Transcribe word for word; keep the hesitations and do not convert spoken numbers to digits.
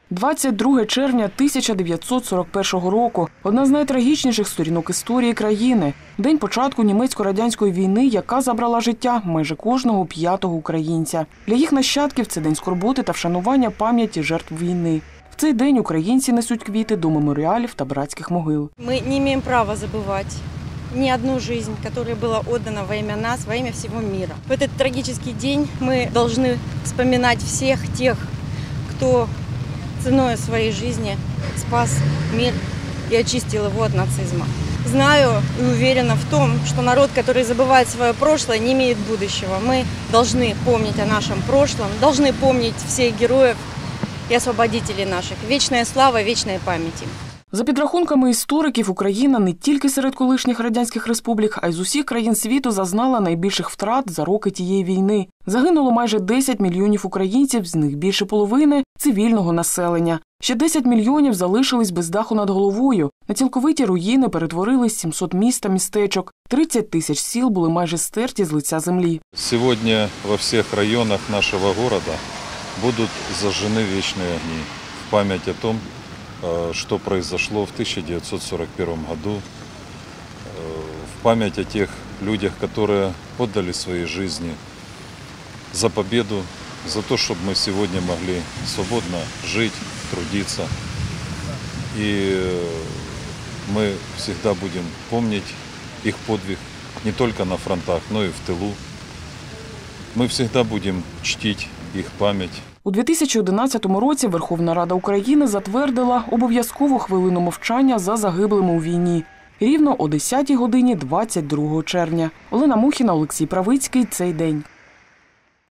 двадцять друге червня тисяча дев'ятсот сорок першого року – одна з найтрагічніших сторінок історії країни. День початку німецько-радянської війни, яка забрала життя майже кожного п'ятого українця. Для їх нащадків це день скорботи та вшанування пам'яті жертв війни. В цей день українці несуть квіти до меморіалів та братських могил. Ми не маємо права забувати ни одну жизнь, которая была отдана во имя нас, во имя всего мира. В этот трагический день мы должны вспоминать всех тех, кто ценой своей жизни спас мир и очистил его от нацизма. Знаю и уверена в том, что народ, который забывает свое прошлое, не имеет будущего. Мы должны помнить о нашем прошлом, должны помнить всех героев и освободителей наших. Вечная слава, вечная память им. За підрахунками істориків, Україна не тільки серед колишніх радянських республік, а й з усіх країн світу зазнала найбільших втрат за роки тієї війни. Загинуло майже десять мільйонів українців, з них більше половини – цивільного населення. Ще десять мільйонів залишились без даху над головою. На цілковиті руїни перетворились сімсот міст та містечок. тридцять тисяч сіл були майже стерті з лиця землі. Сьогодні во всіх районах нашого міста будуть зажжені вічні огні в пам'ять о тому, что произошло в тысяча девятьсот сорок первом году, в память о тех людях, которые отдали свои жизни за победу, за то, чтобы мы сегодня могли свободно жить, трудиться. И мы всегда будем помнить их подвиг не только на фронтах, но и в тылу. Мы всегда будем чтить их память. У дві тисячі одинадцятому році Верховна Рада України затвердила обов'язкову хвилину мовчання за загиблими у війні. Рівно о десятій годині двадцять другого червня. Олена Мухіна, Олексій Правицький. Цей день.